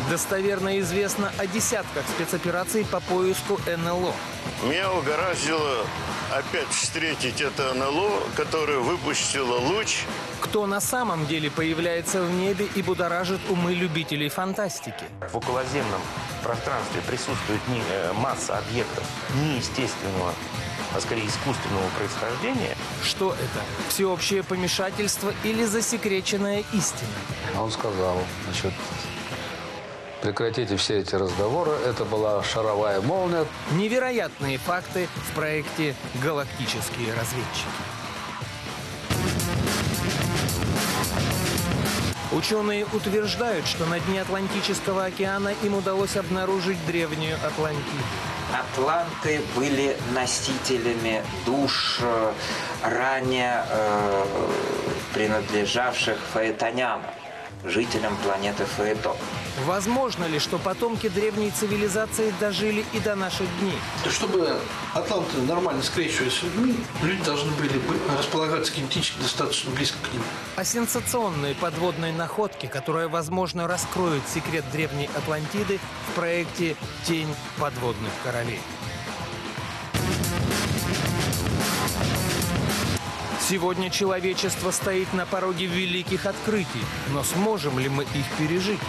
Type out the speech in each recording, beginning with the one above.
Достоверно известно о десятках спецопераций по поиску НЛО. Меня угораздило опять встретить это НЛО, которое выпустило луч. Кто на самом деле появляется в небе и будоражит умы любителей фантастики? В околоземном пространстве присутствует масса объектов неестественного, а скорее искусственного происхождения. Что это? Всеобщее помешательство или засекреченная истина? Он сказал, значит, прекратите все эти разговоры, это была шаровая молния. Невероятные факты в проекте «Галактические разведчики». Ученые утверждают, что на дне Атлантического океана им удалось обнаружить древнюю Атлантиду. Атланты были носителями душ, ранее принадлежавших фаэтонянам, жителям планеты Фаэтон. Возможно ли, что потомки древней цивилизации дожили и до наших дней? Чтобы атланты нормально скрещивались с людьми, люди должны были располагаться генетически достаточно близко к ним. О сенсационной подводной находке, которая, возможно, раскроет секрет древней Атлантиды в проекте «Тень подводных королей». Сегодня человечество стоит на пороге великих открытий, но сможем ли мы их пережить?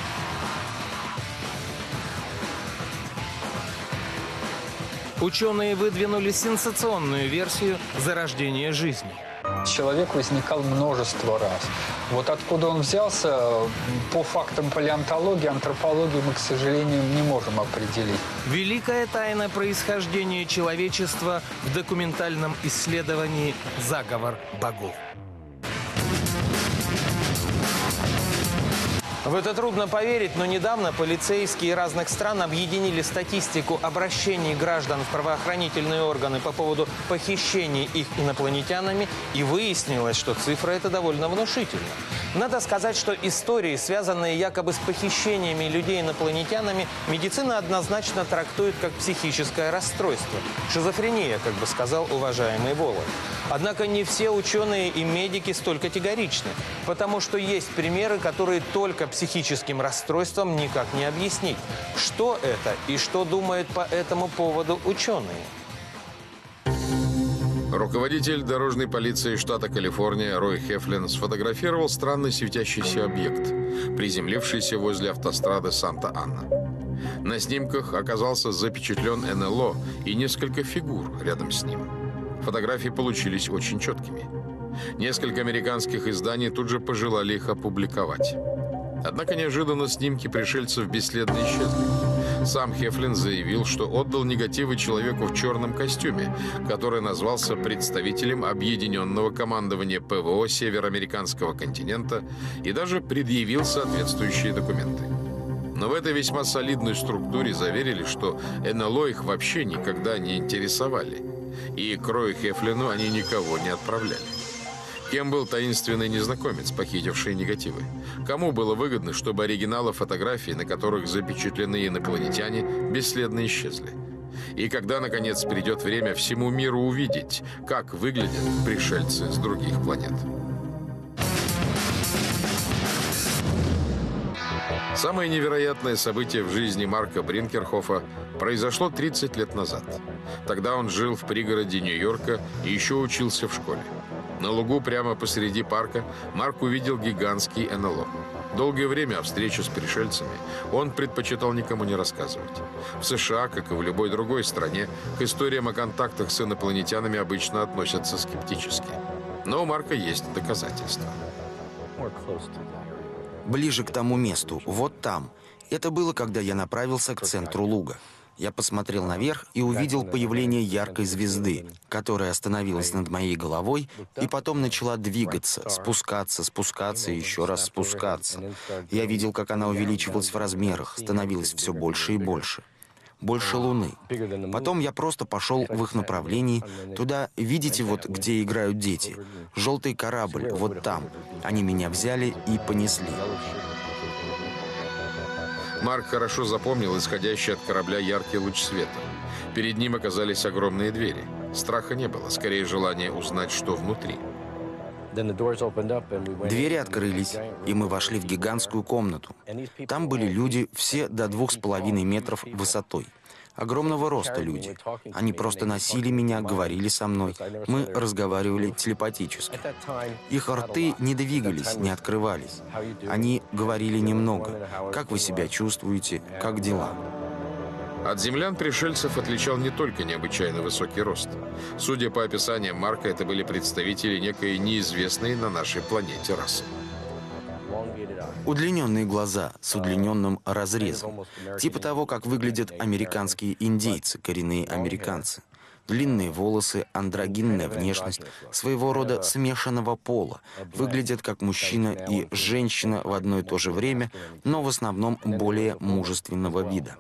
Ученые выдвинули сенсационную версию зарождения жизни. Человек возникал множество раз. Вот откуда он взялся, по фактам палеонтологии, антропологии мы, к сожалению, не можем определить. Великая тайна происхождения человечества в документальном исследовании «Заговор богов». В это трудно поверить, но недавно полицейские разных стран объединили статистику обращений граждан в правоохранительные органы по поводу похищений их инопланетянами, и выяснилось, что цифра эта довольно внушительна. Надо сказать, что истории, связанные якобы с похищениями людей инопланетянами, медицина однозначно трактует как психическое расстройство. Шизофрения, как бы сказал уважаемый Волод. Однако не все ученые и медики столь категоричны, потому что есть примеры, которые только психическим расстройством никак не объяснить. Что это и что думают по этому поводу ученые? Руководитель дорожной полиции штата Калифорния Рой Хефлин сфотографировал странный светящийся объект, приземлившийся возле автострады Санта-Анна. На снимках оказался запечатлен НЛО и несколько фигур рядом с ним. Фотографии получились очень четкими. Несколько американских изданий тут же пожелали их опубликовать. Однако неожиданно снимки пришельцев бесследно исчезли. Сам Хефлин заявил, что отдал негативы человеку в черном костюме, который назвался представителем Объединенного командования ПВО североамериканского континента и даже предъявил соответствующие документы. Но в этой весьма солидной структуре заверили, что НЛО их вообще никогда не интересовали. И к Рою Хефлину они никого не отправляли. Кем был таинственный незнакомец, похитивший негативы? Кому было выгодно, чтобы оригиналы фотографий, на которых запечатлены инопланетяне, бесследно исчезли? И когда, наконец, придет время всему миру увидеть, как выглядят пришельцы с других планет? Самое невероятное событие в жизни Марка Бринкерхофа произошло 30 лет назад. Тогда он жил в пригороде Нью-Йорка и еще учился в школе. На лугу прямо посреди парка Марк увидел гигантский НЛО. Долгое время о встрече с пришельцами он предпочитал никому не рассказывать. В США, как и в любой другой стране, к историям о контактах с инопланетянами обычно относятся скептически. Но у Марка есть доказательства. Ближе к тому месту, вот там. Это было, когда я направился к центру луга. Я посмотрел наверх и увидел появление яркой звезды, которая остановилась над моей головой и потом начала двигаться, спускаться и еще раз спускаться. Я видел, как она увеличивалась в размерах, становилась все больше и больше. Больше Луны. Потом я просто пошел в их направлении. Туда, видите, вот где играют дети? Желтый корабль, вот там. Они меня взяли и понесли. Марк хорошо запомнил исходящий от корабля яркий луч света. Перед ним оказались огромные двери. Страха не было, скорее желание узнать, что внутри. Двери открылись, и мы вошли в гигантскую комнату. Там были люди все до 2,5 метров высотой. Огромного роста люди. Они просто носили меня, говорили со мной. Мы разговаривали телепатически. Их рты не двигались, не открывались. Они говорили немного. Как вы себя чувствуете? Как дела? От землян пришельцев отличал не только необычайно высокий рост. Судя по описаниям Марка, это были представители некой неизвестной на нашей планете расы. Удлиненные глаза с удлиненным разрезом. Типа того, как выглядят американские индейцы, коренные американцы. Длинные волосы, андрогинная внешность, своего рода смешанного пола. Выглядят как мужчина и женщина в одно и то же время, но в основном более мужественного вида.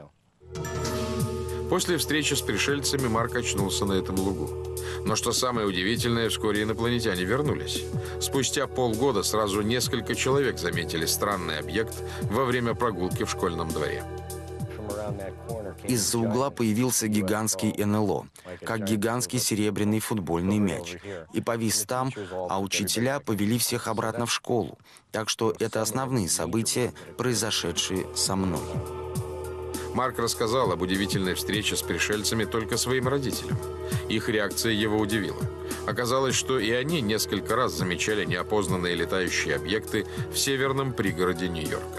После встречи с пришельцами Марк очнулся на этом лугу. Но что самое удивительное, вскоре инопланетяне вернулись. Спустя полгода сразу несколько человек заметили странный объект во время прогулки в школьном дворе. Из-за угла появился гигантский НЛО, как гигантский серебряный футбольный мяч, и повис там, а учителя повели всех обратно в школу. Так что это основные события, произошедшие со мной. Марк рассказал об удивительной встрече с пришельцами только своим родителям. Их реакция его удивила. Оказалось, что и они несколько раз замечали неопознанные летающие объекты в северном пригороде Нью-Йорка.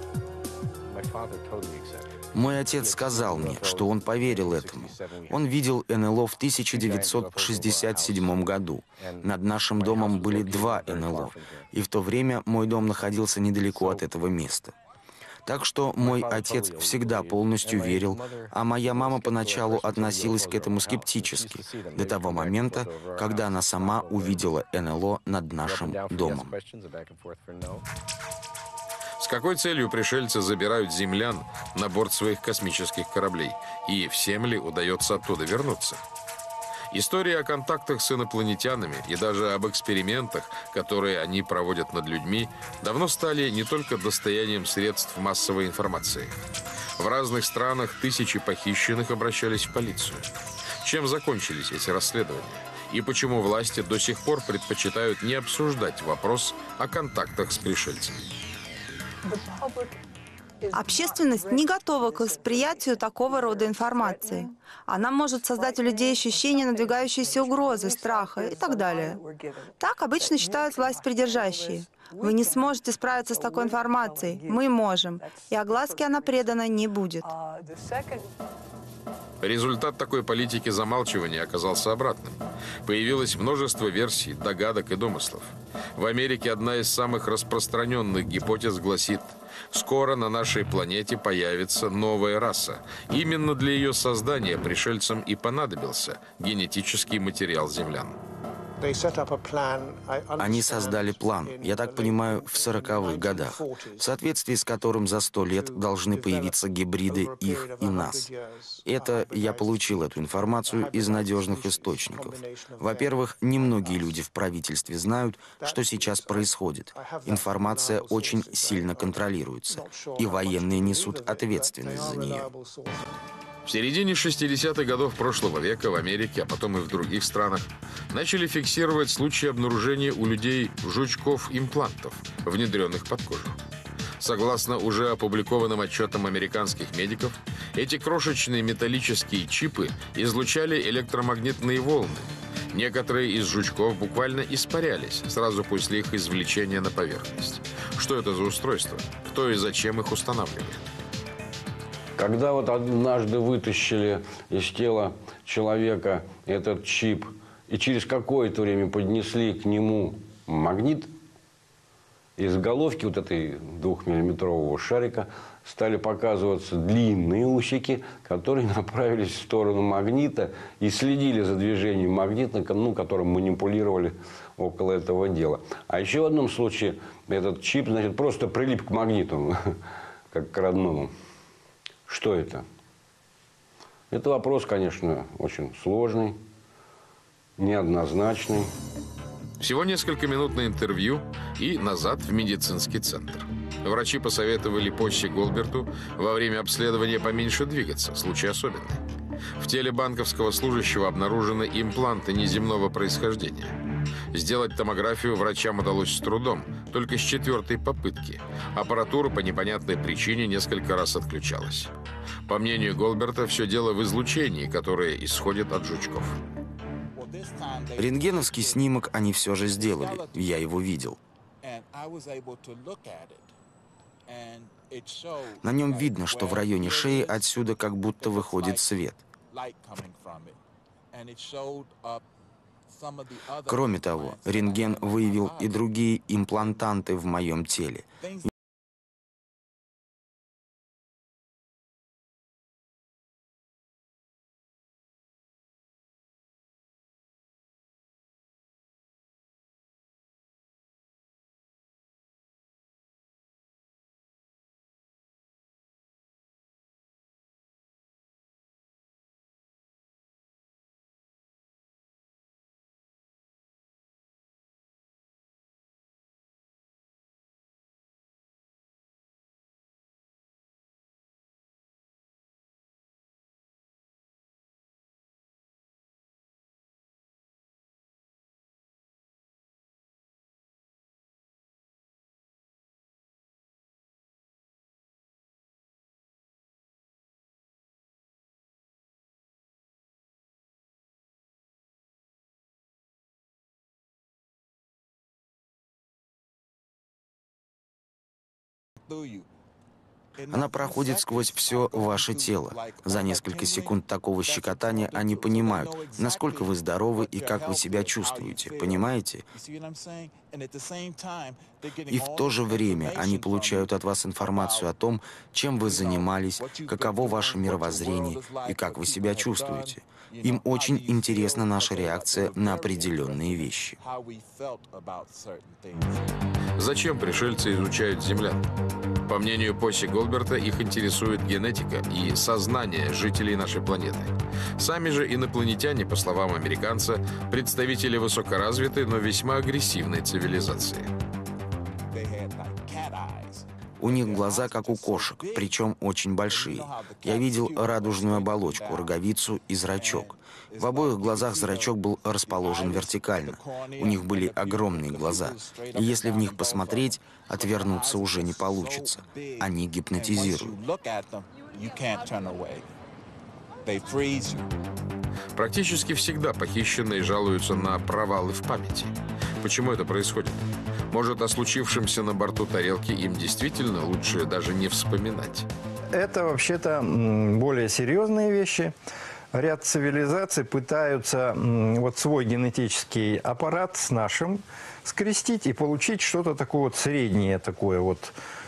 Мой отец сказал мне, что он поверил этому. Он видел НЛО в 1967 году. Над нашим домом были 2 НЛО, и в то время мой дом находился недалеко от этого места. Так что мой отец всегда полностью верил, а моя мама поначалу относилась к этому скептически, до того момента, когда она сама увидела НЛО над нашим домом. С какой целью пришельцы забирают землян на борт своих космических кораблей? И всем ли удается оттуда вернуться? Истории о контактах с инопланетянами и даже об экспериментах, которые они проводят над людьми, давно стали не только достоянием средств массовой информации. В разных странах тысячи похищенных обращались в полицию. Чем закончились эти расследования? И почему власти до сих пор предпочитают не обсуждать вопрос о контактах с пришельцами? Общественность не готова к восприятию такого рода информации. Она может создать у людей ощущение надвигающейся угрозы, страха и так далее. Так обычно считают властьпридержащие. Вы не сможете справиться с такой информацией. Мы можем. И огласке она предана не будет. Результат такой политики замалчивания оказался обратным. Появилось множество версий, догадок и домыслов. В Америке одна из самых распространенных гипотез гласит: скоро на нашей планете появится новая раса. Именно для ее создания пришельцам и понадобился генетический материал землян. Они создали план, я так понимаю, в 40-х годах, в соответствии с которым за 100 лет должны появиться гибриды их и нас. Я получил эту информацию из надежных источников. Во-первых, немногие люди в правительстве знают, что сейчас происходит. Информация очень сильно контролируется, и военные несут ответственность за нее. В середине 60-х годов прошлого века в Америке, а потом и в других странах, начали фиксировать случаи обнаружения у людей жучков-имплантов, внедренных под кожу. Согласно уже опубликованным отчетам американских медиков, эти крошечные металлические чипы излучали электромагнитные волны. Некоторые из жучков буквально испарялись сразу после их извлечения на поверхность. Что это за устройство? Кто и зачем их устанавливает? Когда вот однажды вытащили из тела человека этот чип и через какое-то время поднесли к нему магнит, из головки вот этой 2-миллиметрового шарика стали показываться длинные усики, которые направились в сторону магнита и следили за движением магнита, которым манипулировали около этого дела. А еще в одном случае этот чип, значит, просто прилип к магниту, как к родному. Что это? Это вопрос, конечно, очень сложный, неоднозначный. Всего несколько минут на интервью и назад в медицинский центр. Врачи посоветовали Посси Голберту во время обследования поменьше двигаться, случай особенный. В теле банковского служащего обнаружены импланты неземного происхождения. Сделать томографию врачам удалось с трудом, только с 4-й попытки. Аппаратура по непонятной причине несколько раз отключалась. По мнению Голберта, все дело в излучении, которое исходит от жучков. Рентгеновский снимок они все же сделали. Я его видел. На нем видно, что в районе шеи отсюда как будто выходит свет. Кроме того, рентген выявил и другие имплантанты в моем теле. Она проходит сквозь все ваше тело. За несколько секунд такого щекотания они понимают, насколько вы здоровы и как вы себя чувствуете. Понимаете? И в то же время они получают от вас информацию о том, чем вы занимались, каково ваше мировоззрение и как вы себя чувствуете. Им очень интересна наша реакция на определенные вещи. Зачем пришельцы изучают землян? По мнению Посси Голберта, их интересует генетика и сознание жителей нашей планеты. Сами же инопланетяне, по словам американца, представители высокоразвитой, но весьма агрессивной цивилизации. У них глаза, как у кошек, причем очень большие. Я видел радужную оболочку, роговицу и зрачок. В обоих глазах зрачок был расположен вертикально. У них были огромные глаза. И если в них посмотреть, отвернуться уже не получится. Они гипнотизируют. Практически всегда похищенные жалуются на провалы в памяти. Почему это происходит? Может, о случившемся на борту тарелки им действительно лучше даже не вспоминать? Это вообще-то более серьезные вещи. Ряд цивилизаций пытаются вот свой генетический аппарат с нашим скрестить и получить что-то такое вот среднее, такое вот,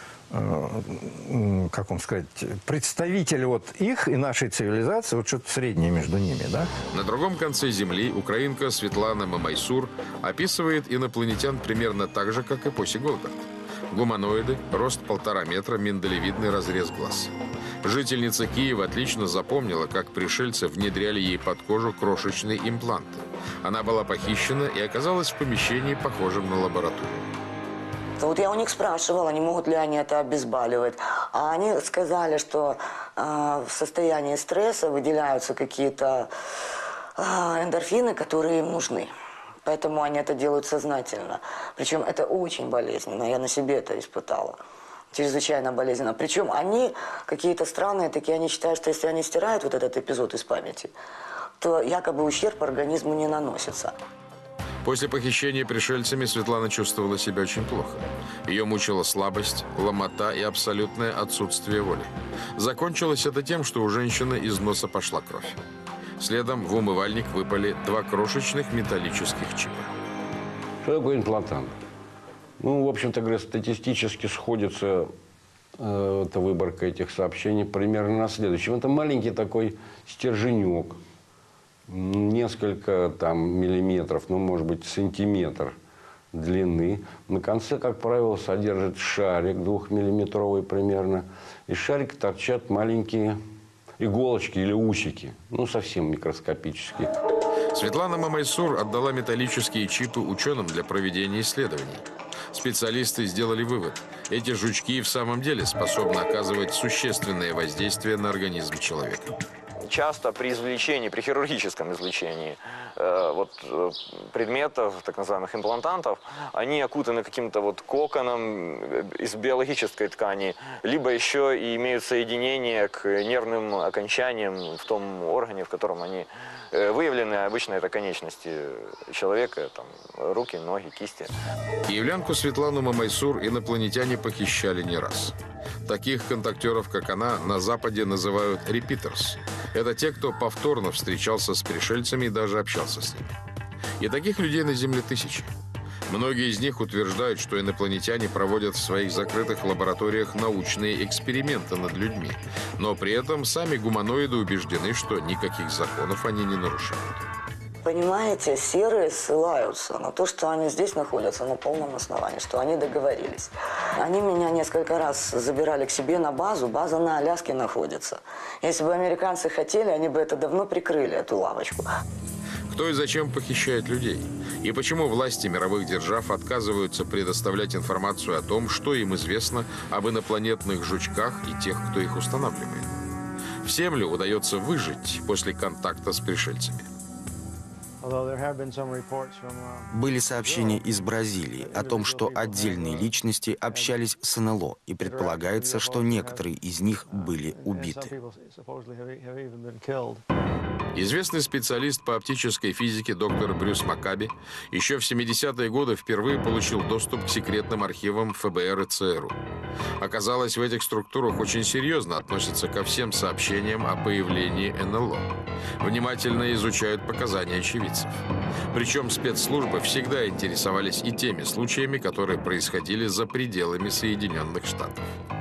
как вам сказать, представитель вот их и нашей цивилизации, вот что-то среднее между ними, да? На другом конце Земли украинка Светлана Мамайсур описывает инопланетян примерно так же, как и Посси Голберт. Гуманоиды, рост 1,5 метра, миндалевидный разрез глаз. Жительница Киева отлично запомнила, как пришельцы внедряли ей под кожу крошечные импланты. Она была похищена и оказалась в помещении, похожем на лабораторию. Вот я у них спрашивала, не могут ли они это обезболивать. А они сказали, что в состоянии стресса выделяются какие-то эндорфины, которые им нужны. Поэтому они это делают сознательно. Причем это очень болезненно. Я на себе это испытала. Чрезвычайно болезненно. Причем они какие-то странные такие, они считают, что если они стирают вот этот эпизод из памяти, то якобы ущерб организму не наносится. После похищения пришельцами Светлана чувствовала себя очень плохо. Ее мучила слабость, ломота и абсолютное отсутствие воли. Закончилось это тем, что у женщины из носа пошла кровь. Следом в умывальник выпали 2 крошечных металлических чипа. Что такое имплантант? Ну, в общем-то, говоря, статистически сходится эта выборка этих сообщений примерно на следующем. Это маленький такой стерженек, несколько там миллиметров, ну, может быть, сантиметр длины. На конце, как правило, содержит шарик 2-миллиметровый примерно. Из шарика торчат маленькие иголочки или усики, ну, совсем микроскопические. Светлана Мамайсур отдала металлические чипы ученым для проведения исследований. Специалисты сделали вывод. Эти жучки в самом деле способны оказывать существенное воздействие на организм человека. часто при извлечении, при хирургическом извлечении предметов, так называемых имплантантов, они окутаны каким-то коконом из биологической ткани, либо еще и имеют соединение к нервным окончаниям в том органе, в котором они выявлены. Обычно это конечности человека, там, руки, ноги, кисти. Киевлянку Светлану Мамайсур инопланетяне похищали не раз. Таких контактеров, как она, на Западе называют «репитерс». Это те, кто повторно встречался с пришельцами и даже общался с ними. И таких людей на Земле тысячи. Многие из них утверждают, что инопланетяне проводят в своих закрытых лабораториях научные эксперименты над людьми. Но при этом сами гуманоиды убеждены, что никаких законов они не нарушают. Понимаете, серые ссылаются на то, что они здесь находятся на полном основании, что они договорились. Они меня несколько раз забирали к себе на базу, база на Аляске находится. Если бы американцы хотели, они бы это давно прикрыли, эту лавочку. Кто и зачем похищает людей? И почему власти мировых держав отказываются предоставлять информацию о том, что им известно об инопланетных жучках и тех, кто их устанавливает? Всем ли удается выжить после контакта с пришельцами? Были сообщения из Бразилии о том, что отдельные личности общались с НЛО, и предполагается, что некоторые из них были убиты. Известный специалист по оптической физике доктор Брюс Маккаби еще в 70-е годы впервые получил доступ к секретным архивам ФБР и ЦРУ. Оказалось, в этих структурах очень серьезно относятся ко всем сообщениям о появлении НЛО. Внимательно изучают показания очевидцев. Причем спецслужбы всегда интересовались и теми случаями, которые происходили за пределами Соединенных Штатов.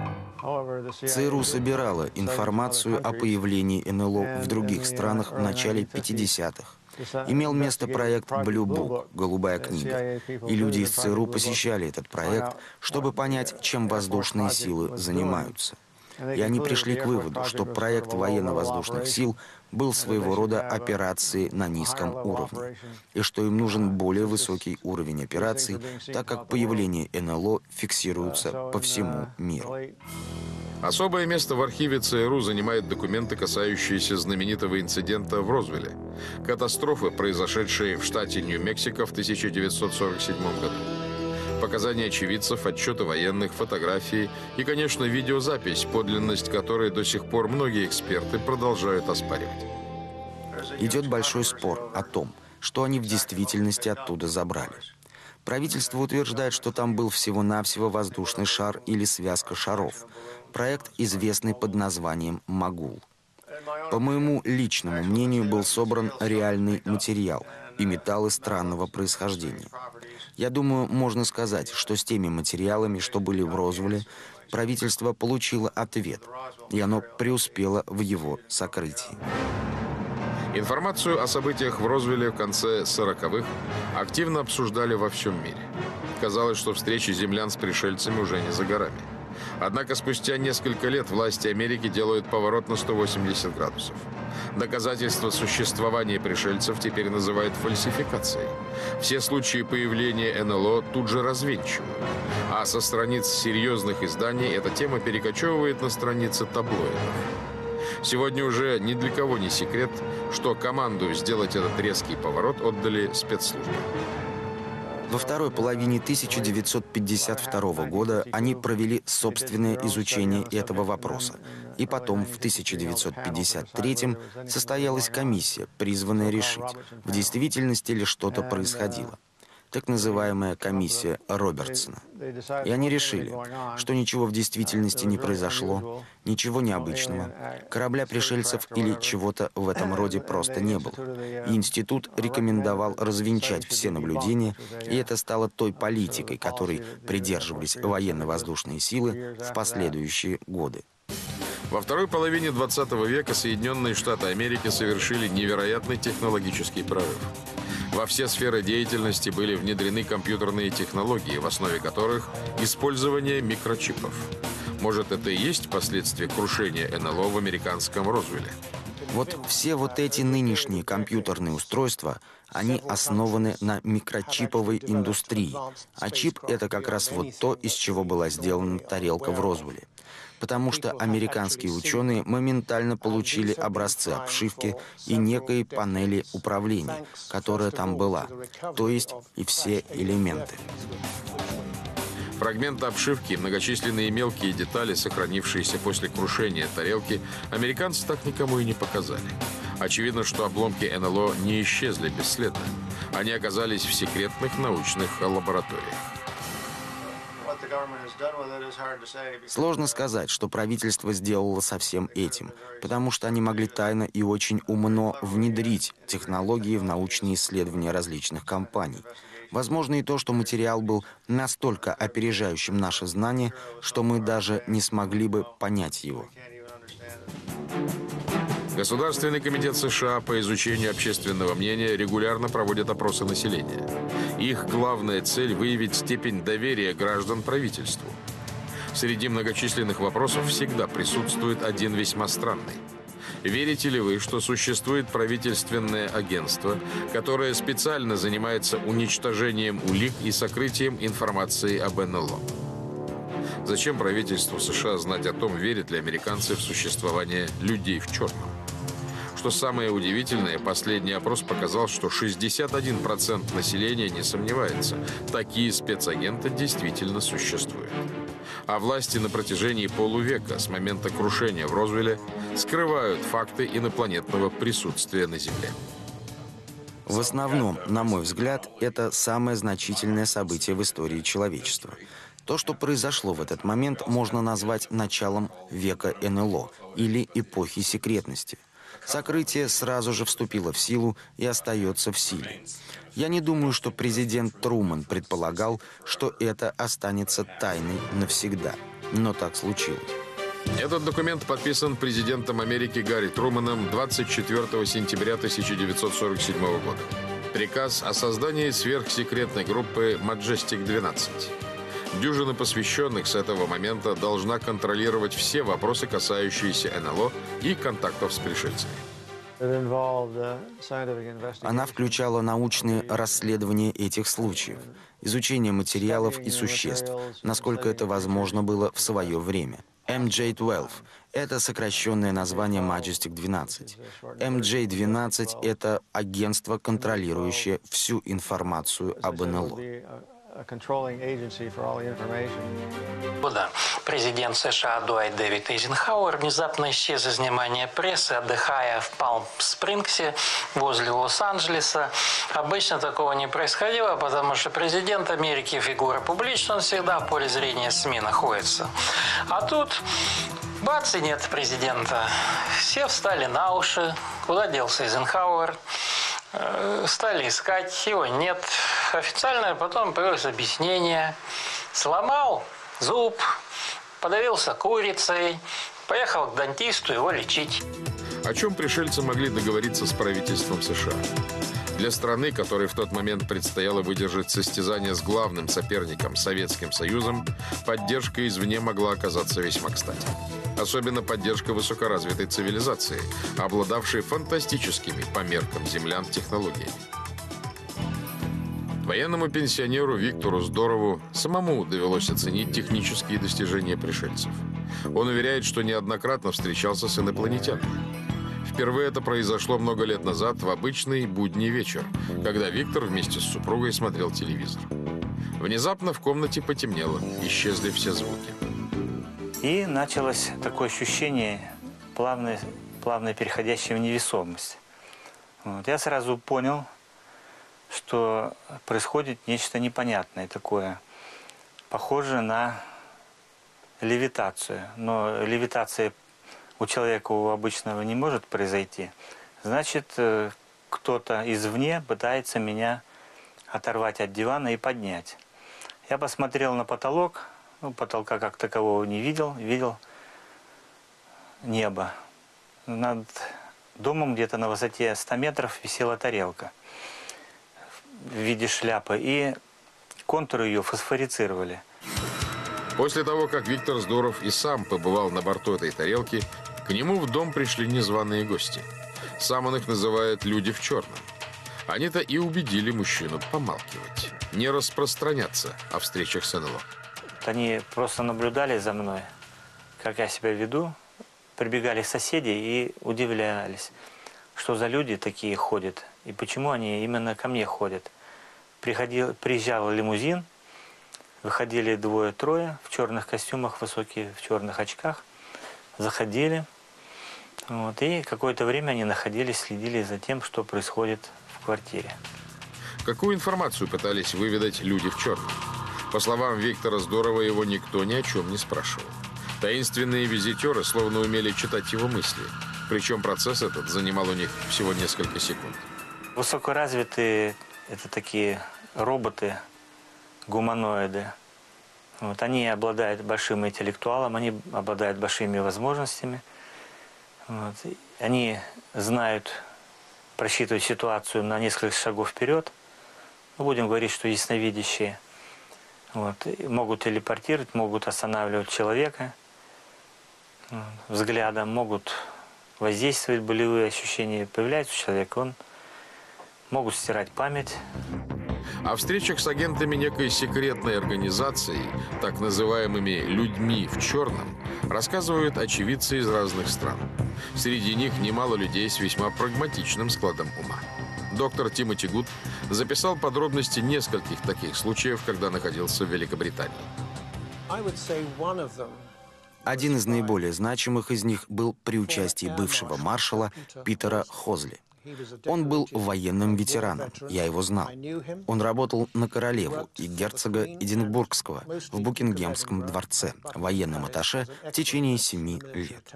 ЦРУ собирала информацию о появлении НЛО в других странах в начале 50-х. Имел место проект Blue Book, «Голубая книга», и люди из ЦРУ посещали этот проект, чтобы понять, чем воздушные силы занимаются. И они пришли к выводу, что проект военно-воздушных сил был своего рода операцией на низком уровне, и что им нужен более высокий уровень операций, так как появление НЛО фиксируется по всему миру. Особое место в архиве ЦРУ занимают документы, касающиеся знаменитого инцидента в Розвилле, катастрофы, произошедшей в штате Нью-Мексико в 1947 году. Показания очевидцев, отчеты военных, фотографии и, конечно, видеозапись, подлинность которой до сих пор многие эксперты продолжают оспаривать. Идет большой спор о том, что они в действительности оттуда забрали. Правительство утверждает, что там был всего-навсего воздушный шар или связка шаров. Проект, известный под названием «Магул». По моему личному мнению, был собран реальный материал и металлы странного происхождения. Я думаю, можно сказать, что с теми материалами, что были в Розвилле, правительство получило ответ, и оно преуспело в его сокрытии. Информацию о событиях в Розвилле в конце 40-х активно обсуждали во всем мире. Казалось, что встречи землян с пришельцами уже не за горами. Однако спустя несколько лет власти Америки делают поворот на 180 градусов. Доказательства существования пришельцев теперь называют фальсификацией. Все случаи появления НЛО тут же развенчивают. А со страниц серьезных изданий эта тема перекочевывает на страницы таблоидов. Сегодня уже ни для кого не секрет, что команду сделать этот резкий поворот отдали спецслужбы. Во второй половине 1952 года они провели собственное изучение этого вопроса. И потом, в 1953 состоялась комиссия, призванная решить, в действительности ли что-то происходило. Так называемая комиссия Робертсона. И они решили, что ничего в действительности не произошло, ничего необычного, корабля пришельцев или чего-то в этом роде просто не было. И институт рекомендовал развенчать все наблюдения, и это стало той политикой, которой придерживались военно-воздушные силы в последующие годы. Во второй половине 20 века Соединенные Штаты Америки совершили невероятный технологический прорыв. Во все сферы деятельности были внедрены компьютерные технологии, в основе которых использование микрочипов. Может, это и есть последствия крушения НЛО в американском Розвилле? Вот все вот эти нынешние компьютерные устройства, они основаны на микрочиповой индустрии. А чип — это как раз вот то, из чего была сделана тарелка в Розвилле. потому что американские ученые моментально получили образцы обшивки и некой панели управления, которая там была, то есть и все элементы. Фрагменты обшивки и многочисленные мелкие детали, сохранившиеся после крушения тарелки, американцы так никому и не показали. Очевидно, что обломки НЛО не исчезли бесследно. Они оказались в секретных научных лабораториях. Сложно сказать, что правительство сделало со всем этим, потому что они могли тайно и очень умно внедрить технологии в научные исследования различных компаний. Возможно и то, что материал был настолько опережающим наши знания, что мы даже не смогли бы понять его. Государственный комитет США по изучению общественного мнения регулярно проводит опросы населения. Их главная цель – выявить степень доверия граждан правительству. Среди многочисленных вопросов всегда присутствует один весьма странный. Верите ли вы, что существует правительственное агентство, которое специально занимается уничтожением улик и сокрытием информации об НЛО? Зачем правительству США знать о том, верят ли американцы в существование людей в черном? Что самое удивительное, последний опрос показал, что 61% населения не сомневается, такие спецагенты действительно существуют. А власти на протяжении полувека с момента крушения в Розвилле скрывают факты инопланетного присутствия на Земле. В основном, на мой взгляд, это самое значительное событие в истории человечества. То, что произошло в этот момент, можно назвать началом века НЛО или эпохи секретности. Сокрытие сразу же вступило в силу и остается в силе. Я не думаю, что президент Трумэн предполагал, что это останется тайной навсегда. Но так случилось. Этот документ подписан президентом Америки Гарри Трумэном 24 сентября 1947 года. Приказ о создании сверхсекретной группы «Маджестик-12». Дюжина посвященных с этого момента должна контролировать все вопросы, касающиеся НЛО и контактов с пришельцами. Она включала научные расследования этих случаев, изучение материалов и существ, насколько это возможно было в свое время. MJ-12 – это сокращенное название Majestic-12. MJ-12 – это агентство, контролирующее всю информацию об НЛО. Года президент США Дуайт Дэвид Эйзенхауэр внезапно исчез из внимания прессы, отдыхая в Палм-Спрингсе возле Лос-Анджелеса. Обычно такого не происходило, потому что президент Америки – фигура публичная, он всегда в поле зрения СМИ находится. А тут бац, и нет президента. Все встали на уши. Куда делся Эйзенхауэр? Стали искать, его нет. Официально потом появилось объяснение. Сломал зуб, подавился курицей, поехал к дантисту его лечить. О чем пришельцы могли договориться с правительством США? Для страны, которой в тот момент предстояло выдержать состязание с главным соперником Советским Союзом, поддержка извне могла оказаться весьма кстати. Особенно поддержка высокоразвитой цивилизации, обладавшей фантастическими по меркам землян технологиями. Военному пенсионеру Виктору Здорову самому довелось оценить технические достижения пришельцев. Он уверяет, что неоднократно встречался с инопланетянами. Впервые это произошло много лет назад в обычный будний вечер, когда Виктор вместе с супругой смотрел телевизор. Внезапно в комнате потемнело, исчезли все звуки. И началось такое ощущение, плавно переходящее в невесомость. Вот. Я сразу понял, что происходит нечто непонятное такое, похожее на левитацию. Но левитация у человека, у обычного, не может произойти. Значит, кто-то извне пытается меня оторвать от дивана и поднять. Я посмотрел на потолок, потолка как такового не видел, видел небо. Над домом где-то на высоте 100 метров висела тарелка в виде шляпы, и контуры ее фосфорицировали. После того, как Виктор Здоров и сам побывал на борту этой тарелки, к нему в дом пришли незваные гости. Сам он их называет «люди в черном». Они-то и убедили мужчину помалкивать, не распространяться о встречах с НЛО. Они просто наблюдали за мной, как я себя веду, прибегали соседи и удивлялись, что за люди такие ходят и почему они именно ко мне ходят. Приезжал лимузин, выходили двое-трое в черных костюмах, высокие, в черных очках, заходили. Вот, и какое-то время они находились, следили за тем, что происходит в квартире. Какую информацию пытались выведать люди в черном? По словам Виктора Здорова, его никто ни о чем не спрашивал. Таинственные визитеры словно умели читать его мысли. Причем процесс этот занимал у них всего несколько секунд. Высокоразвитые – это такие роботы, гуманоиды. Вот, они обладают большим интеллектуалом, они обладают большими возможностями. Вот, они знают, просчитывают ситуацию на несколько шагов вперед. Мы будем говорить, что ясновидящие. Вот, могут телепортировать, могут останавливать человека взглядом, могут воздействовать, болевые ощущения появляются у человека, могут стирать память. О встречах с агентами некой секретной организации, так называемыми «людьми в черном», рассказывают очевидцы из разных стран. Среди них немало людей с весьма прагматичным складом ума. Доктор Тимоти Гуд записал подробности нескольких таких случаев, когда находился в Великобритании. Один из наиболее значимых из них был при участии бывшего маршала Питера Хозли. Он был военным ветераном, я его знал. Он работал на королеву и герцога Эдинбургского в Букингемском дворце, военным атташе в течение 7 лет.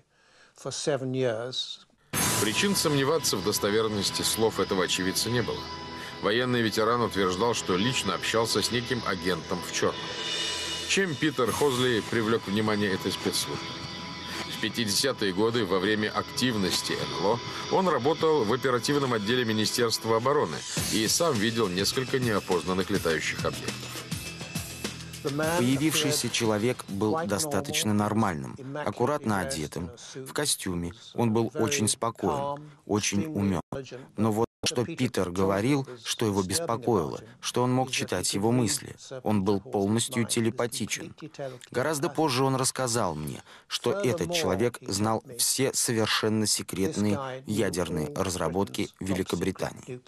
Причин сомневаться в достоверности слов этого очевидца не было. Военный ветеран утверждал, что лично общался с неким агентом в черном. Чем Питер Хозли привлек внимание этой спецслужбы? В 50-е годы, во время активности НЛО, он работал в оперативном отделе Министерства обороны и сам видел несколько неопознанных летающих объектов. Появившийся человек был достаточно нормальным, аккуратно одетым, в костюме. Он был очень спокоен, очень умен. Но вот что Питер говорил, что его беспокоило, что он мог читать его мысли. Он был полностью телепатичен. Гораздо позже он рассказал мне, что этот человек знал все совершенно секретные ядерные разработки Великобритании.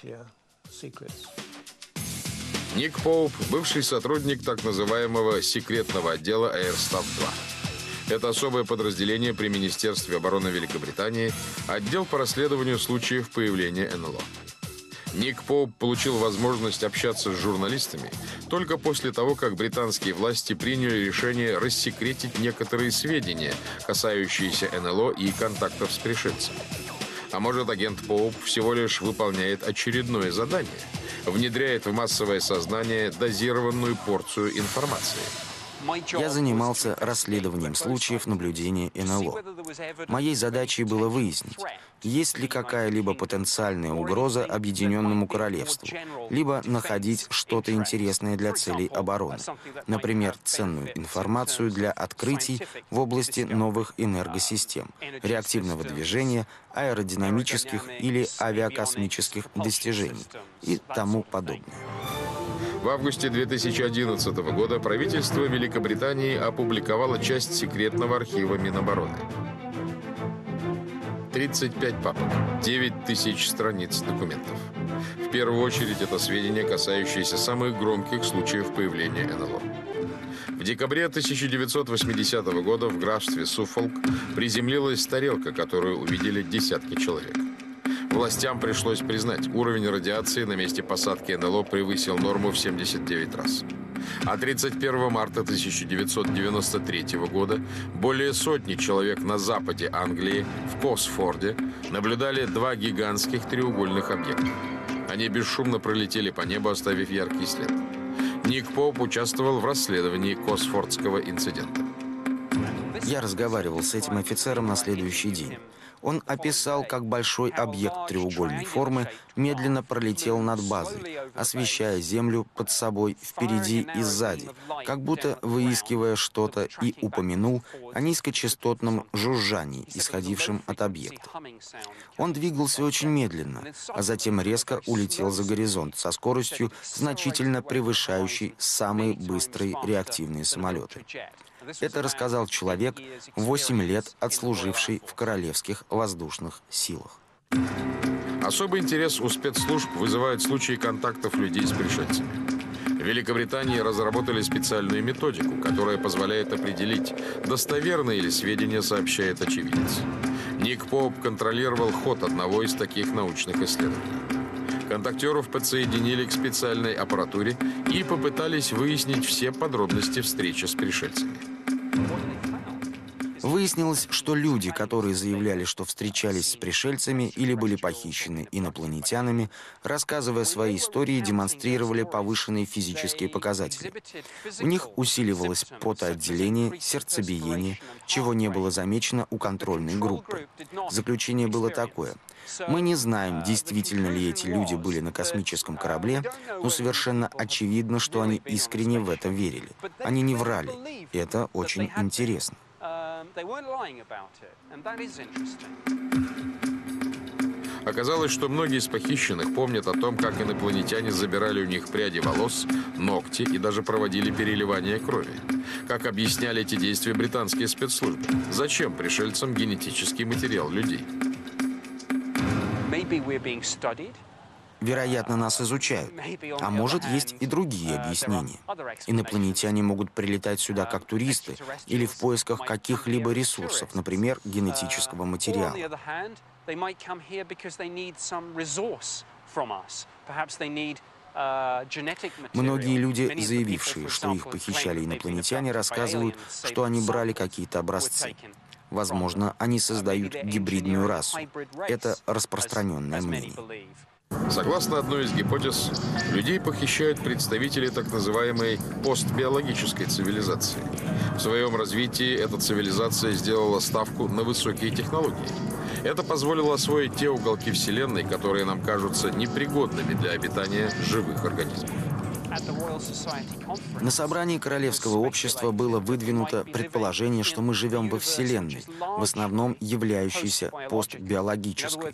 Ник Поуп – бывший сотрудник так называемого секретного отдела Airstaff-2. Это особое подразделение при Министерстве обороны Великобритании, отдел по расследованию случаев появления НЛО. Ник Поуп получил возможность общаться с журналистами только после того, как британские власти приняли решение рассекретить некоторые сведения, касающиеся НЛО и контактов с пришельцами. А может, агент Поуп всего лишь выполняет очередное задание, внедряет в массовое сознание дозированную порцию информации. Я занимался расследованием случаев наблюдения НЛО. Моей задачей было выяснить, есть ли какая-либо потенциальная угроза Объединенному Королевству, либо находить что-то интересное для целей обороны, например, ценную информацию для открытий в области новых энергосистем, реактивного движения, аэродинамических или авиакосмических достижений и тому подобное. В августе 2011 года правительство Великобритании опубликовало часть секретного архива Минобороны. 35 папок, 9000 страниц документов. В первую очередь это сведения, касающиеся самых громких случаев появления НЛО. В декабре 1980 года в графстве Суффолк приземлилась тарелка, которую увидели десятки человек. Властям пришлось признать, уровень радиации на месте посадки НЛО превысил норму в 79 раз. А 31 марта 1993 года более сотни человек на западе Англии, в Косфорде, наблюдали 2 гигантских треугольных объекта. Они бесшумно пролетели по небу, оставив яркий след. Ник Поуп участвовал в расследовании Косфордского инцидента. Я разговаривал с этим офицером на следующий день. Он описал, как большой объект треугольной формы медленно пролетел над базой, освещая землю под собой впереди и сзади, как будто выискивая что-то, и упомянул о низкочастотном жужжании, исходившем от объекта. Он двигался очень медленно, а затем резко улетел за горизонт со скоростью, значительно превышающей самые быстрые реактивные самолеты. Это рассказал человек, 8 лет отслуживший в Королевских воздушных силах. Особый интерес у спецслужб вызывают случаи контактов людей с пришельцами. В Великобритании разработали специальную методику, которая позволяет определить, достоверные ли сведения сообщает очевидец. Ник Поуп контролировал ход одного из таких научных исследований. Контактеров подсоединили к специальной аппаратуре и попытались выяснить все подробности встречи с пришельцами. Выяснилось, что люди, которые заявляли, что встречались с пришельцами или были похищены инопланетянами, рассказывая свои истории, демонстрировали повышенные физические показатели. У них усиливалось потоотделение, сердцебиение, чего не было замечено у контрольной группы. Заключение было такое. Мы не знаем, действительно ли эти люди были на космическом корабле, но совершенно очевидно, что они искренне в это верили. Они не врали. И это очень интересно. Оказалось, что многие из похищенных помнят о том, как инопланетяне забирали у них пряди волос, ногти и даже проводили переливание крови. Как объясняли эти действия британские спецслужбы? Зачем пришельцам генетический материал людей? Вероятно, нас изучают. А может, есть и другие объяснения. Инопланетяне могут прилетать сюда как туристы или в поисках каких-либо ресурсов, например, генетического материала. Многие люди, заявившие, что их похищали инопланетяне, рассказывают, что они брали какие-то образцы. Возможно, они создают гибридную расу. Это распространенное мнение. Согласно одной из гипотез, людей похищают представители так называемой постбиологической цивилизации. В своем развитии эта цивилизация сделала ставку на высокие технологии. Это позволило освоить те уголки Вселенной, которые нам кажутся непригодными для обитания живых организмов. На собрании Королевского общества было выдвинуто предположение, что мы живем во Вселенной, в основном являющейся постбиологической.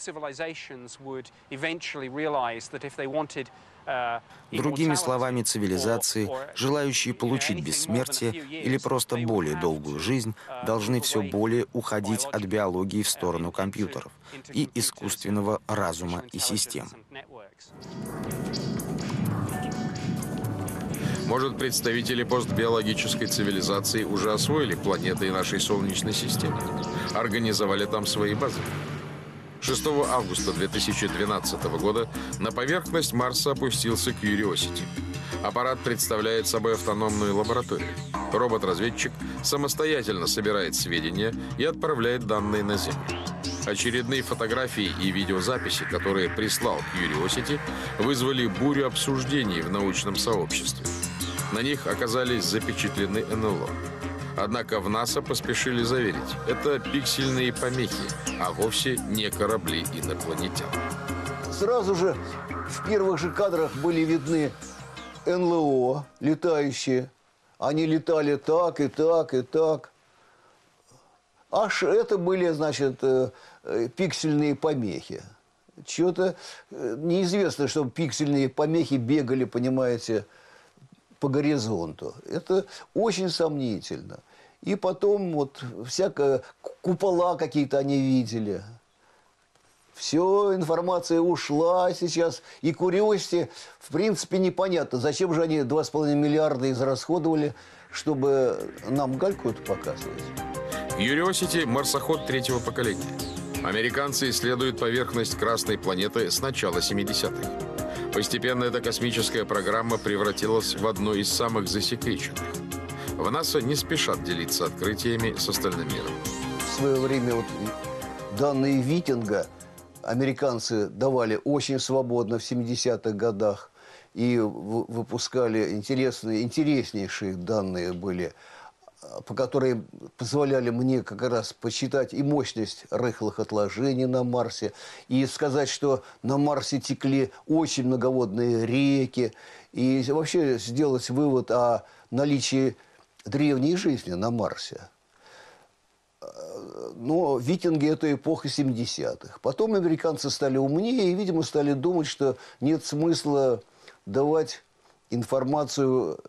Другими словами, цивилизации, желающие получить бессмертие или просто более долгую жизнь, должны все более уходить от биологии в сторону компьютеров и искусственного разума и систем. Может, представители постбиологической цивилизации уже освоили планеты нашей Солнечной системы, организовали там свои базы. 6 августа 2012 года на поверхность Марса опустился Curiosity. Аппарат представляет собой автономную лабораторию. Робот-разведчик самостоятельно собирает сведения и отправляет данные на Землю. Очередные фотографии и видеозаписи, которые прислал Curiosity, вызвали бурю обсуждений в научном сообществе. На них оказались запечатлены НЛО. Однако в НАСА поспешили заверить, это пиксельные помехи, а вовсе не корабли инопланетян. Сразу же в первых же кадрах были видны НЛО летающие. Они летали так и так и так. Аж это были, значит, пиксельные помехи. Чего-то неизвестно, чтобы пиксельные помехи бегали, понимаете, по горизонту. Это очень сомнительно. И потом вот всякое купола какие-то они видели. Все, информация ушла сейчас. И Curiosity, в принципе, непонятно, зачем же они 2,5 миллиарда израсходовали, чтобы нам гальку эту показывать. Curiosity – марсоход третьего поколения. Американцы исследуют поверхность Красной планеты с начала 70-х. Постепенно эта космическая программа превратилась в одну из самых засекреченных. В НАСА не спешат делиться открытиями с остальным миром. В свое время вот данные Витинга американцы давали очень свободно в 70-х годах и выпускали интереснейшие данные были, по которым позволяли мне как раз посчитать и мощность рыхлых отложений на Марсе, и сказать, что на Марсе текли очень многоводные реки, и вообще сделать вывод о наличии древней жизни на Марсе. Но Витинги – это эпоха 70-х. Потом американцы стали умнее и, видимо, стали думать, что нет смысла давать информацию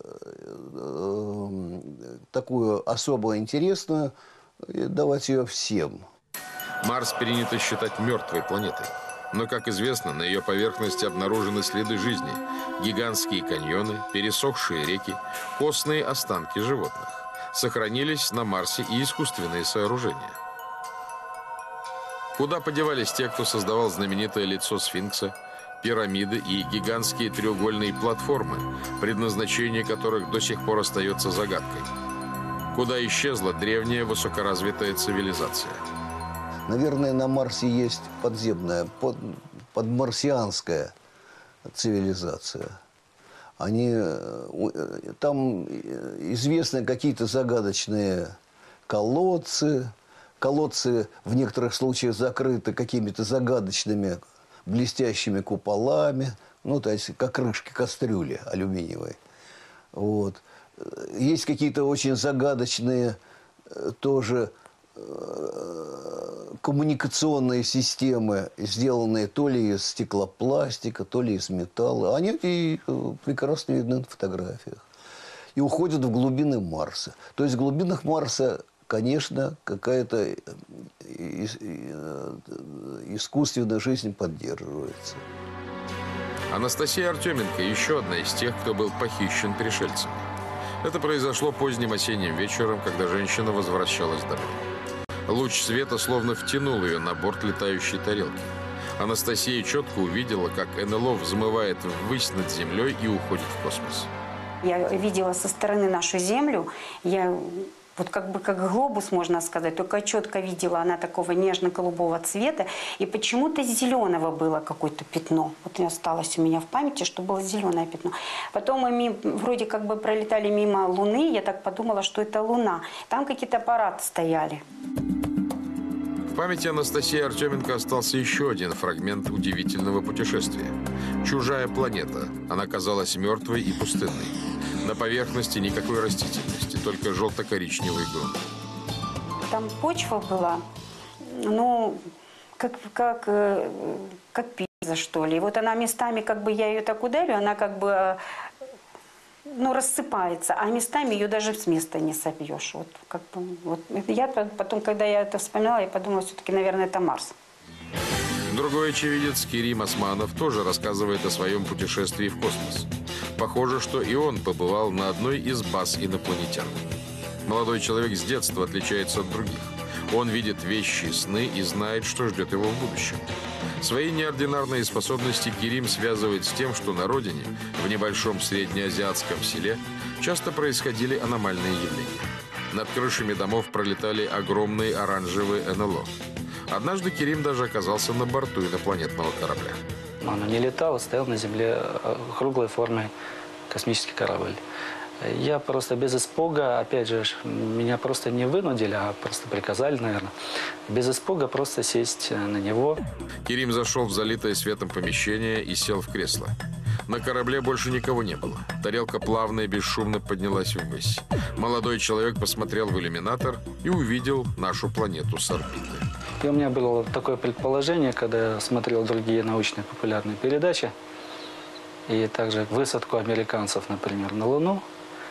такую особо интересную, давать ее всем. Марс принято считать мертвой планетой. Но, как известно, на ее поверхности обнаружены следы жизни. Гигантские каньоны, пересохшие реки, костные останки животных. Сохранились на Марсе и искусственные сооружения. Куда подевались те, кто создавал знаменитое лицо сфинкса, пирамиды и гигантские треугольные платформы, предназначение которых до сих пор остается загадкой? Куда исчезла древняя высокоразвитая цивилизация? Наверное, на Марсе есть подземная, подмарсианская цивилизация. Там известны какие-то загадочные колодцы. Колодцы в некоторых случаях закрыты какими-то загадочными блестящими куполами. Ну, то есть, как крышки кастрюли алюминиевой. Вот. Есть какие-то очень загадочные тоже коммуникационные системы, сделанные то ли из стеклопластика, то ли из металла. Они и прекрасно видны на фотографиях. И уходят в глубины Марса. То есть в глубинах Марса, конечно, какая-то искусственная жизнь поддерживается. Анастасия Артеменко – еще одна из тех, кто был похищен пришельцами. Это произошло поздним осенним вечером, когда женщина возвращалась домой. Луч света словно втянул ее на борт летающей тарелки. Анастасия четко увидела, как НЛО взмывает ввысь над землей и уходит в космос. Я видела со стороны нашу Землю. Я вот как бы как глобус, можно сказать, только четко видела она такого нежно-голубого цвета. И почему-то зеленого было какое-то пятно. Вот и осталось у меня в памяти, что было зеленое пятно. Потом мы вроде как бы пролетали мимо Луны. Я так подумала, что это Луна. Там какие-то аппараты стояли. В памяти Анастасии Артеменко остался еще один фрагмент удивительного путешествия. Чужая планета. Она казалась мертвой и пустынной. На поверхности никакой растительности, только желто-коричневый грунт. Там почва была, ну, как пиза, что ли. И вот она местами, как бы я ее так ударю, она как бы, ну, рассыпается, а местами ее даже с места не собьешь. Вот, как бы, вот. Я потом, когда я это вспоминала, я подумала, все-таки, наверное, это Марс. Другой очевидец, Керим Османов, тоже рассказывает о своем путешествии в космос. Похоже, что и он побывал на одной из баз инопланетян. Молодой человек с детства отличается от других. Он видит вещи, сны и знает, что ждет его в будущем. Свои неординарные способности Керим связывает с тем, что на родине, в небольшом среднеазиатском селе, часто происходили аномальные явления. Над крышами домов пролетали огромные оранжевые НЛО. Однажды Керим даже оказался на борту инопланетного корабля. Она не летала, стоял на земле круглой формы космический корабль. Я просто без испуга, опять же, меня просто не вынудили, а просто приказали, наверное, без испуга просто сесть на него. Керим зашел в залитое светом помещение и сел в кресло. На корабле больше никого не было. Тарелка плавно и бесшумно поднялась ввысь. Молодой человек посмотрел в иллюминатор и увидел нашу планету с орбиты. И у меня было такое предположение, когда я смотрел другие научные популярные передачи, и также высадку американцев, например, на Луну,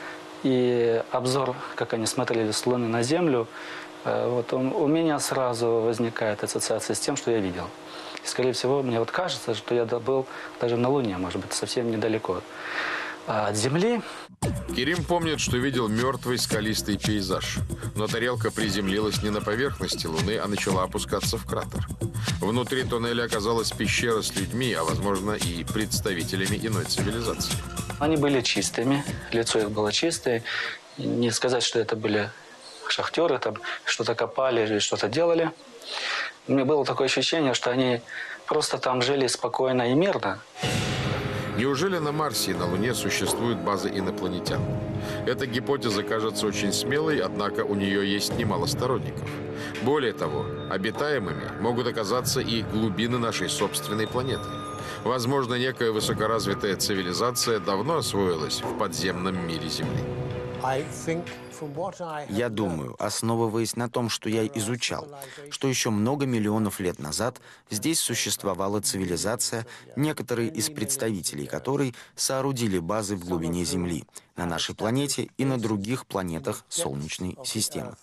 и обзор, как они смотрели с Луны на Землю, вот у меня сразу возникает ассоциация с тем, что я видел. И, скорее всего, мне вот кажется, что я был даже на Луне, может быть, совсем недалеко от Земли. Керим помнит, что видел мертвый скалистый пейзаж. Но тарелка приземлилась не на поверхности Луны, а начала опускаться в кратер. Внутри туннеля оказалась пещера с людьми, а, возможно, и представителями иной цивилизации. Они были чистыми, лицо их было чистое. Не сказать, что это были шахтеры, там что-то копали или что-то делали. У меня было такое ощущение, что они просто там жили спокойно и мирно. Неужели на Марсе и на Луне существует база инопланетян? Эта гипотеза кажется очень смелой, однако у нее есть немало сторонников. Более того, обитаемыми могут оказаться и глубины нашей собственной планеты. Возможно, некая высокоразвитая цивилизация давно освоилась в подземном мире Земли. Я думаю, основываясь на том, что я изучал, что еще много миллионов лет назад здесь существовала цивилизация, некоторые из представителей которой соорудили базы в глубине Земли, на нашей планете и на других планетах Солнечной системы.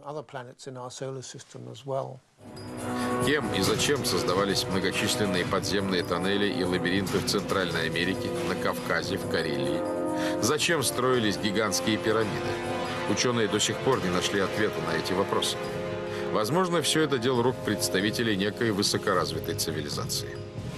Кем и зачем создавались многочисленные подземные тоннели и лабиринты в Центральной Америке, на Кавказе, в Карелии? Зачем строились гигантские пирамиды? Ученые до сих пор не нашли ответа на эти вопросы. Возможно, все это дело рук представителей некой высокоразвитой цивилизации.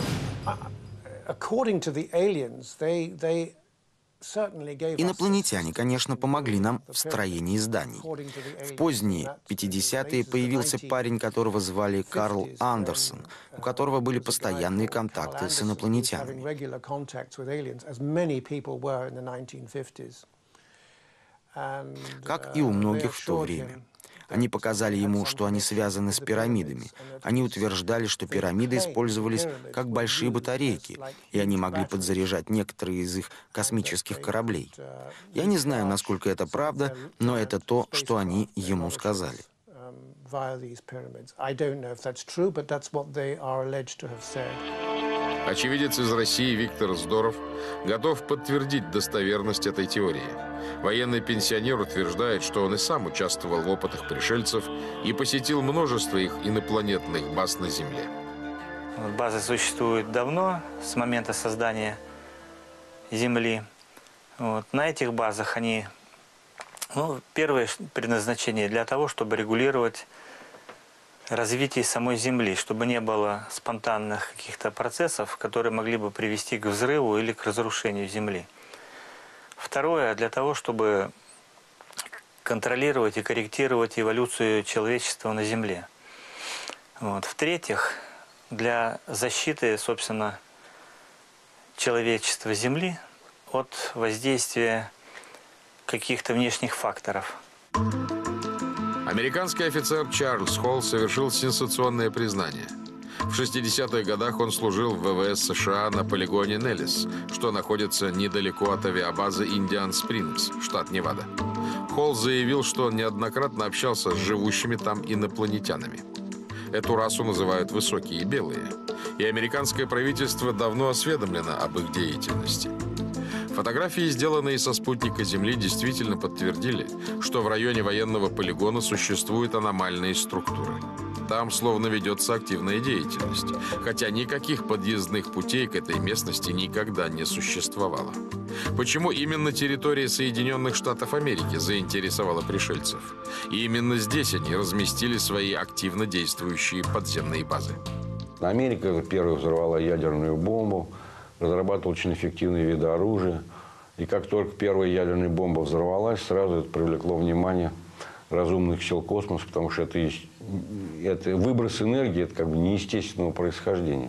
Инопланетяне, конечно, помогли нам в строении зданий. В поздние 50-е появился парень, которого звали Карл Андерсон, у которого были постоянные контакты с инопланетянами. Как и у многих в то время. Они показали ему, что они связаны с пирамидами. Они утверждали, что пирамиды использовались как большие батарейки, и они могли подзаряжать некоторые из их космических кораблей. Я не знаю, насколько это правда, но это то, что они ему сказали. Очевидец из России Виктор Здоров готов подтвердить достоверность этой теории. Военный пенсионер утверждает, что он и сам участвовал в опытах пришельцев и посетил множество их инопланетных баз на Земле. Базы существуют давно, с момента создания Земли. На этих базах они, первое предназначение для того, чтобы регулировать развитие самой Земли, чтобы не было спонтанных каких-то процессов, которые могли бы привести к взрыву или к разрушению Земли. Второе, для того, чтобы контролировать и корректировать эволюцию человечества на Земле. В-третьих, для защиты, собственно, человечества Земли от воздействия каких-то внешних факторов. Американский офицер Чарльз Холл совершил сенсационное признание. В 60-х годах он служил в ВВС США на полигоне Неллис, что находится недалеко от авиабазы Индиан Спрингс, штат Невада. Холл заявил, что он неоднократно общался с живущими там инопланетянами. Эту расу называют «высокие белые», и американское правительство давно осведомлено об их деятельности. Фотографии, сделанные со спутника Земли, действительно подтвердили, что в районе военного полигона существуют аномальные структуры. Там словно ведется активная деятельность, хотя никаких подъездных путей к этой местности никогда не существовало. Почему именно территория Соединенных Штатов Америки заинтересовала пришельцев? И именно здесь они разместили свои активно действующие подземные базы. Америка первой взорвала ядерную бомбу, разрабатывал очень эффективные виды оружия. И как только первая ядерная бомба взорвалась, сразу это привлекло внимание разумных сил космоса, потому что это выброс энергии, это как бы неестественного происхождения.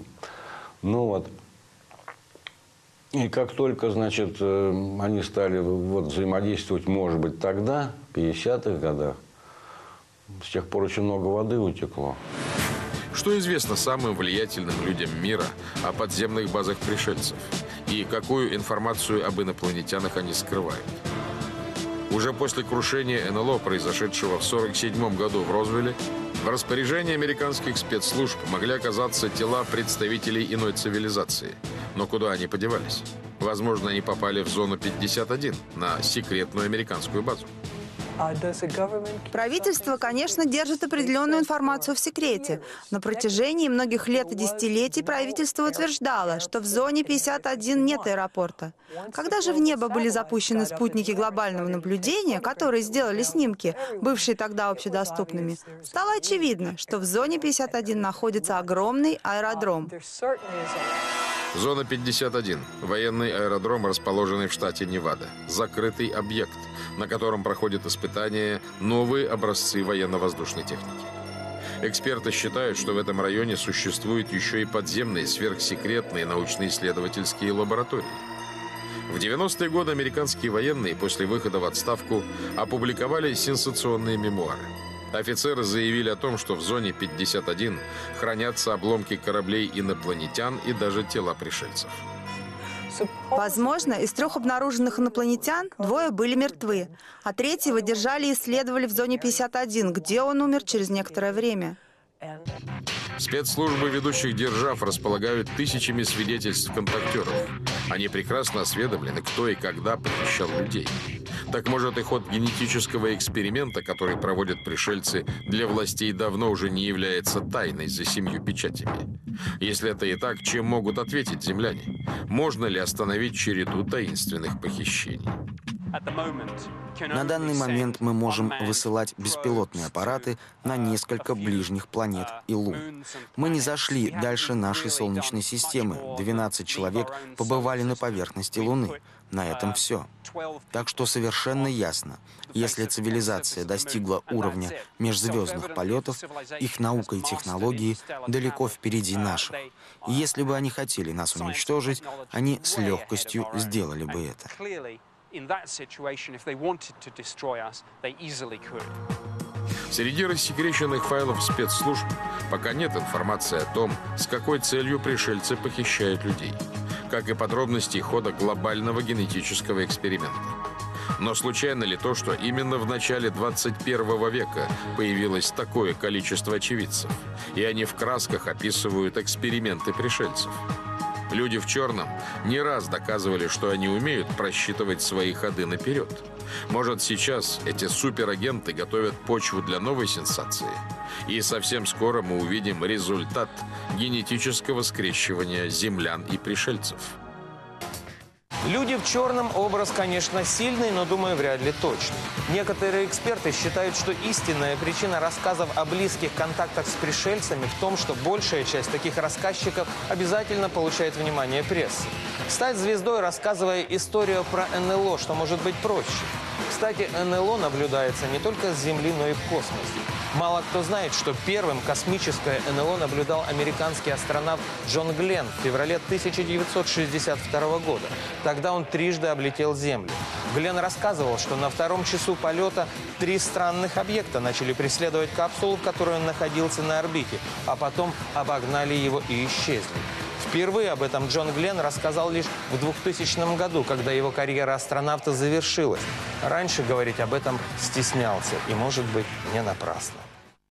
И как только, значит, они стали взаимодействовать, может быть, тогда, в 50-х годах, с тех пор очень много воды утекло. Что известно самым влиятельным людям мира о подземных базах пришельцев? И какую информацию об инопланетянах они скрывают? Уже после крушения НЛО, произошедшего в 1947 году в Розвилле, в распоряжении американских спецслужб могли оказаться тела представителей иной цивилизации. Но куда они подевались? Возможно, они попали в зону 51, на секретную американскую базу. Правительство, конечно, держит определенную информацию в секрете. На протяжении многих лет и десятилетий правительство утверждало, что в зоне 51 нет аэропорта. Когда же в небо были запущены спутники глобального наблюдения, которые сделали снимки, бывшие тогда общедоступными, стало очевидно, что в зоне 51 находится огромный аэродром. Зона 51. Военный аэродром, расположенный в штате Невада. Закрытый объект, на котором проходят испытания новые образцы военно-воздушной техники. Эксперты считают, что в этом районе существуют еще и подземные сверхсекретные научно-исследовательские лаборатории. В 90-е годы американские военные после выхода в отставку опубликовали сенсационные мемуары. Офицеры заявили о том, что в зоне 51 хранятся обломки кораблей инопланетян и даже тела пришельцев. Возможно, из 3 обнаруженных инопланетян 2 были мертвы, а 3-го держали и исследовали в зоне 51, где он умер через некоторое время. Спецслужбы ведущих держав располагают тысячами свидетельств контактеров. Они прекрасно осведомлены, кто и когда похищал людей. Так может, и ход генетического эксперимента, который проводят пришельцы, для властей давно уже не является тайной за 7 печатями. Если это и так, чем могут ответить земляне? Можно ли остановить череду таинственных похищений? На данный момент мы можем высылать беспилотные аппараты на несколько ближних планет и лун. Мы не зашли дальше нашей Солнечной системы. 12 человек побывали на поверхности Луны. На этом все. Так что совершенно ясно, если цивилизация достигла уровня межзвездных полетов, их наука и технологии далеко впереди наших. И если бы они хотели нас уничтожить, они с легкостью сделали бы это. Среди рассекреченных файлов спецслужб пока нет информации о том, с какой целью пришельцы похищают людей, как и подробностей хода глобального генетического эксперимента. Но случайно ли то, что именно в начале 21 века появилось такое количество очевидцев, и они в красках описывают эксперименты пришельцев? Люди в черном не раз доказывали, что они умеют просчитывать свои ходы наперед. Может, сейчас эти суперагенты готовят почву для новой сенсации? И совсем скоро мы увидим результат генетического скрещивания землян и пришельцев. Люди в черном образ, конечно, сильный, но, думаю, вряд ли точный. Некоторые эксперты считают, что истинная причина рассказов о близких контактах с пришельцами в том, что большая часть таких рассказчиков обязательно получает внимание прессы. Стать звездой, рассказывая историю про НЛО, что может быть проще. Кстати, НЛО наблюдается не только с Земли, но и в космосе. Мало кто знает, что первым космическое НЛО наблюдал американский астронавт Джон Гленн в феврале 1962 года. Тогда он трижды облетел Землю. Гленн рассказывал, что на 2-м часу полета 3 странных объекта начали преследовать капсулу, в которой он находился на орбите, а потом обогнали его и исчезли. Впервые об этом Джон Гленн рассказал лишь в 2000 году, когда его карьера астронавта завершилась. Раньше говорить об этом стеснялся, и, может быть, не напрасно.